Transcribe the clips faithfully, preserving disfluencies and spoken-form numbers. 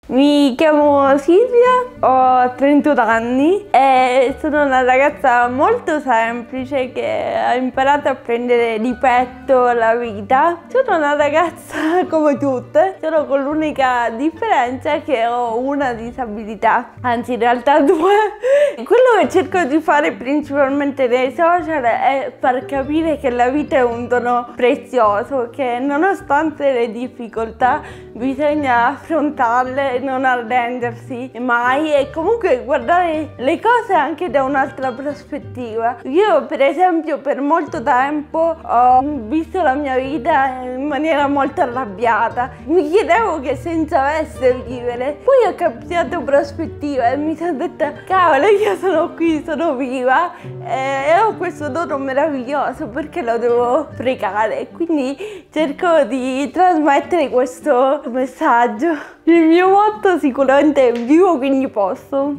Mi chiamo Silvia, ho trentuno anni e sono una ragazza molto semplice che ha imparato a prendere di petto la vita. Sono una ragazza come tutte, solo con l'unica differenza che ho una disabilità, anzi in realtà due. Quello che cerco di fare principalmente nei social è far capire che la vita è un dono prezioso, che nonostante le difficoltà bisogna affrontarle, non arrendersi mai e comunque guardare le cose anche da un'altra prospettiva. Io per esempio per molto tempo ho visto la mia vita in maniera molto arrabbiata, mi chiedevo che senso avesse vivere, poi ho cambiato prospettiva e mi sono detta cavolo, io sono qui, sono viva e ho questo dono meraviglioso, perché lo devo sprecare? Quindi cerco di trasmettere questo messaggio. Il mio motto sicuramente è vivo quindi posso.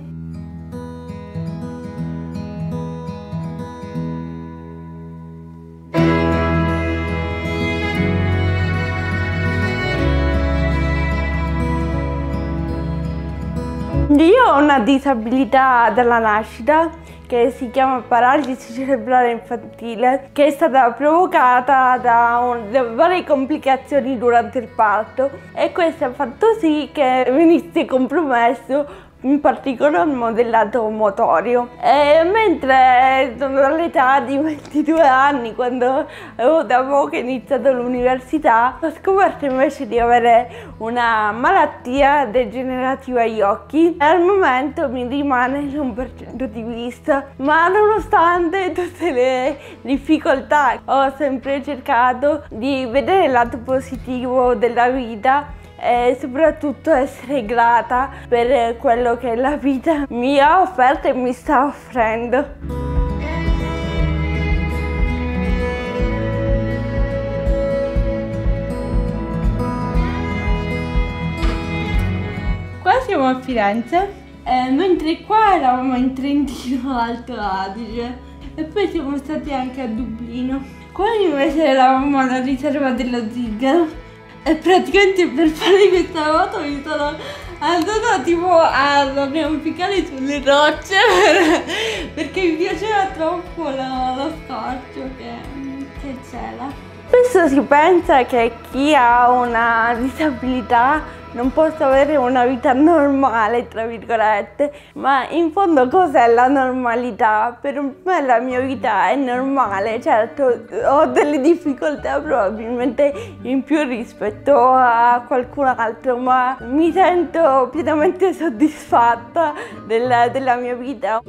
Io ho una disabilità dalla nascita che si chiama paralisi cerebrale infantile, che è stata provocata da, un, da varie complicazioni durante il parto, e questo ha fatto sì che venisse compromesso in particolar modo il lato motorio. E mentre sono all'età di ventidue anni, quando avevo da poco iniziato l'università, ho scoperto invece di avere una malattia degenerativa agli occhi e al momento mi rimane l'uno per cento di vista, ma nonostante tutte le difficoltà ho sempre cercato di vedere il lato positivo della vita e soprattutto essere grata per quello che la vita mi ha offerto e mi sta offrendo. Qua siamo a Firenze, eh, mentre qua eravamo in Trentino Alto Adige e poi siamo stati anche a Dublino. Qua invece eravamo alla riserva dello Zingaro. E praticamente per fare questa foto mi sono andata tipo ad arrampicare sulle rocce per, perché mi piaceva troppo lo, lo scorcio che, che c'era. Spesso si pensa che chi ha una disabilità non possa avere una vita normale, tra virgolette, ma in fondo cos'è la normalità? Per me la mia vita è normale, certo ho delle difficoltà probabilmente in più rispetto a qualcun altro, ma mi sento pienamente soddisfatta della, della mia vita.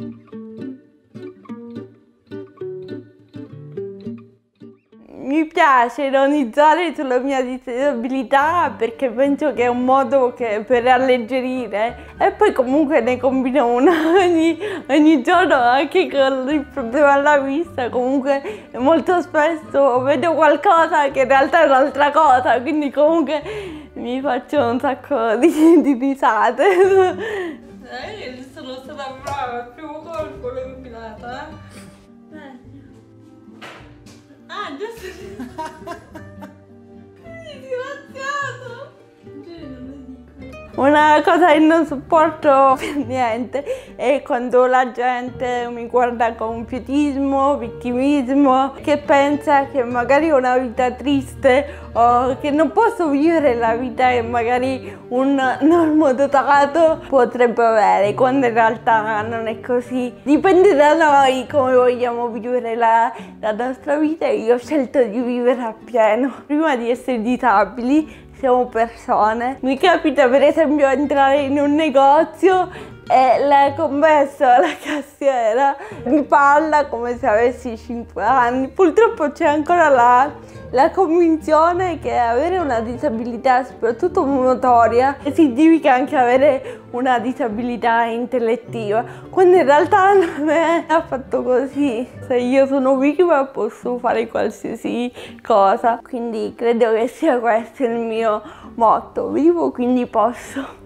Mi piace ironizzare sulla mia disabilità perché penso che è un modo che, per alleggerire, e poi comunque ne combino una ogni, ogni giorno anche con il problema alla vista. Comunque molto spesso vedo qualcosa che in realtà è un'altra cosa, quindi comunque mi faccio un sacco di, di risate. Eh, sono stata brava, il primo colpo l'ho combinata, eh? eh. Ah, giusto! Disgraziato! Una cosa che non sopporto per niente è quando la gente mi guarda con pietismo, vittimismo, che pensa che magari ho una vita triste o che non posso vivere la vita che magari un normodotato potrebbe avere, quando in realtà non è così. Dipende da noi come vogliamo vivere la, la nostra vita, e io ho scelto di vivere appieno. Prima di essere disabili siamo persone. Mi capita per esempio entrare in un negozio e la commessa, la cassiera, mi parla come se avessi cinque anni. Purtroppo c'è ancora la, la convinzione che avere una disabilità, soprattutto motoria, significa anche avere una disabilità intellettiva, quando in realtà non è affatto così. Se io sono viva posso fare qualsiasi cosa, quindi credo che sia questo il mio motto: vivo quindi posso.